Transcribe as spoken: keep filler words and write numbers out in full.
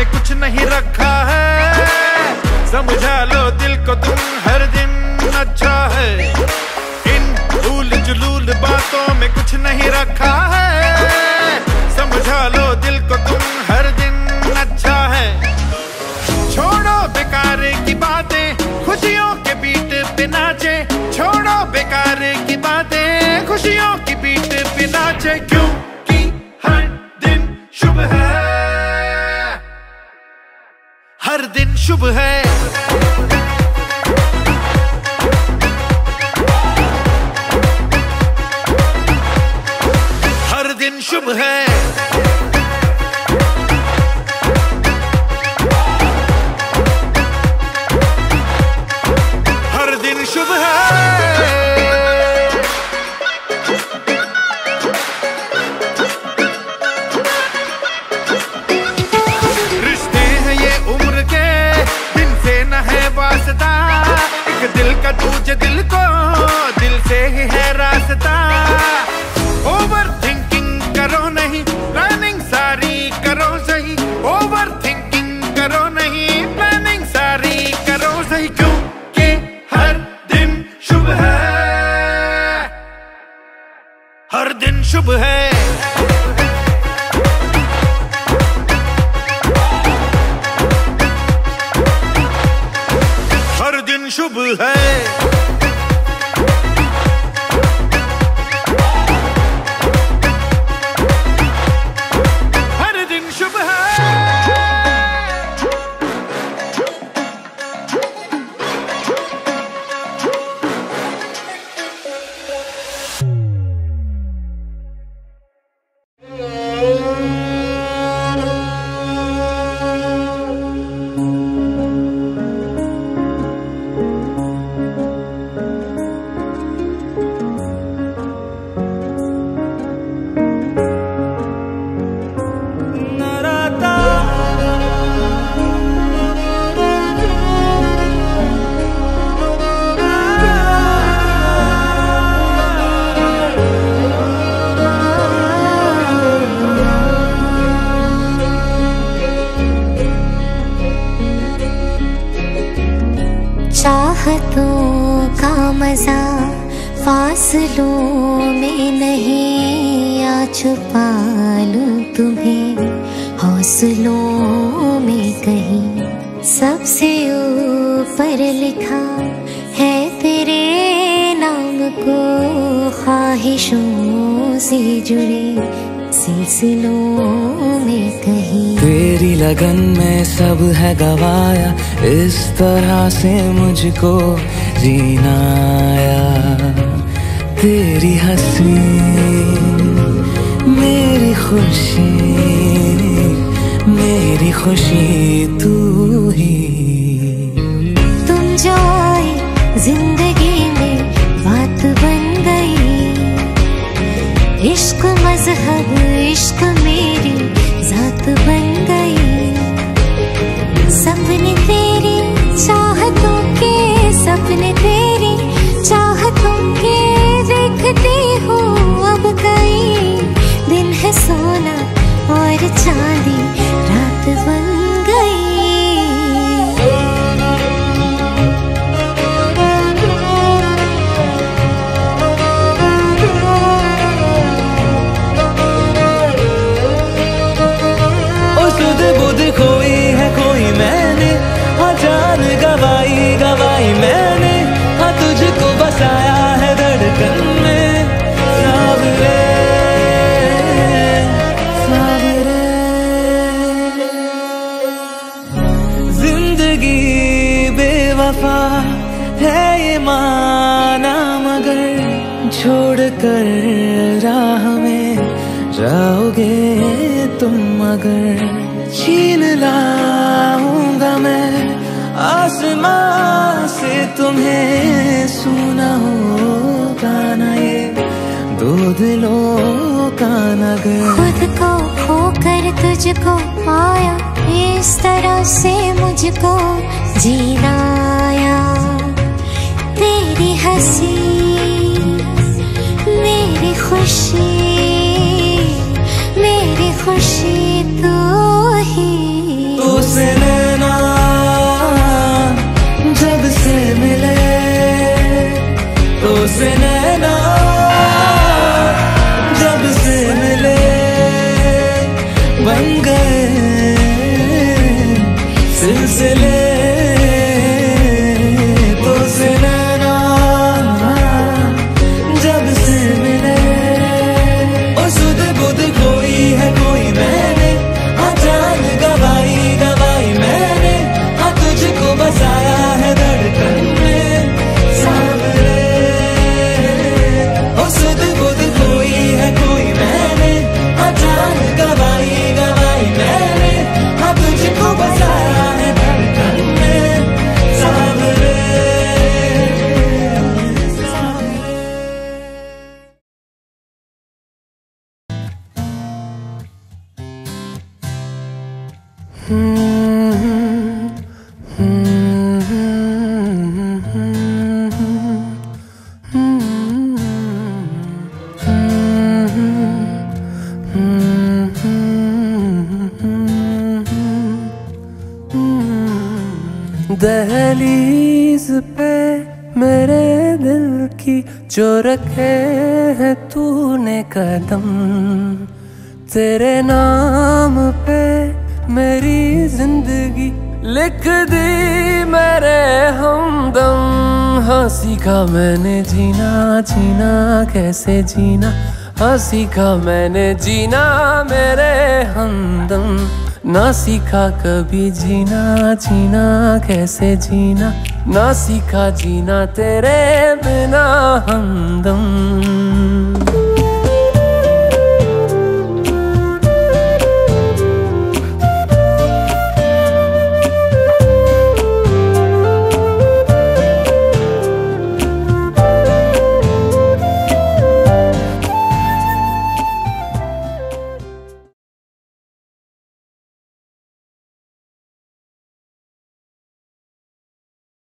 कुछ नहीं रखा है, समझा लो दिल को तुम हर दिन अच्छा है। इन भूल जुलूल बातों में कुछ नहीं रखा है, समझा लो दिल को तुम हर दिन अच्छा है। छोड़ो बेकार की बातें, खुशियों के बीट पे नाचे। छोड़ो बेकार की बातें, खुशियों की बीट पे नाचे। क्योंकि हर दिन शुभ है, हर दिन शुभ है। हर दिन शुभ है, हर दिन शुभ है। रिश्ते हैं ये उम्र के, दिन से न है वास्ता। एक दिल का दूजे दिल को, दिल से ही है रास्ता। ओवर थिंकिंग करो नहीं, प्लानिंग सारी करो सही। ओवर थिंकिंग करो नहीं, प्लानिंग सारी करो सही। क्योंकि हर दिन शुभ है, हर दिन शुभ है। हर दिन शुभ है, हर दिन शुभ है। चाहतों का मजा फासलों में नहीं, आ छुपा लूं तुम्हें हौसलों में कहीं। सबसे ऊपर लिखा है तेरे नाम को, ख्वाहिशों से जुड़े सिलसिलों में कहीं। तेरी लगन में सब है गवाया, इस तरह से मुझको जीना आया। तेरी हंसी मेरी खुशी, मेरी खुशी तू ही। तुम जो आए जिंदगी में बात बन गई। इश्क मजहब, इश्क मेरी जात बन गई। सपने तेरी चाहतों के, सपने तेरी चाहतों के देखती हूँ अब कई। दिन है सोना और चांदी रात बन गई। खोई है कोई मैंने, हाँ जान गवाई गवाई मैंने। हाँ तुझको बसाया है धड़कन में, सावरे सावरे। जिंदगी बेवफा है ये माना, मगर छोड़ कर राह में जाओगे तुम अगर। छीन लाऊंगा मैं आसमां से तुम्हें, सुना होगा ना ये दो दिलों का नगर। खुद को खोकर तुझको पाया, इस तरह से मुझको जीना आया। तेरी हंसी मेरी खुशी, मेरी खुशी तू ही। तू दहलीज पे मेरे दिल की जो रखे है तूने कदम, तेरे नाम पे मेरी जिंदगी लिख दी मेरे हमदम। हाँ सीखा मैंने जीना जीना कैसे जीना, हाँ सीखा मैंने जीना मेरे हमदम। ना सीखा कभी जीना जीना कैसे जीना, ना सीखा जीना तेरे बिना हमदम।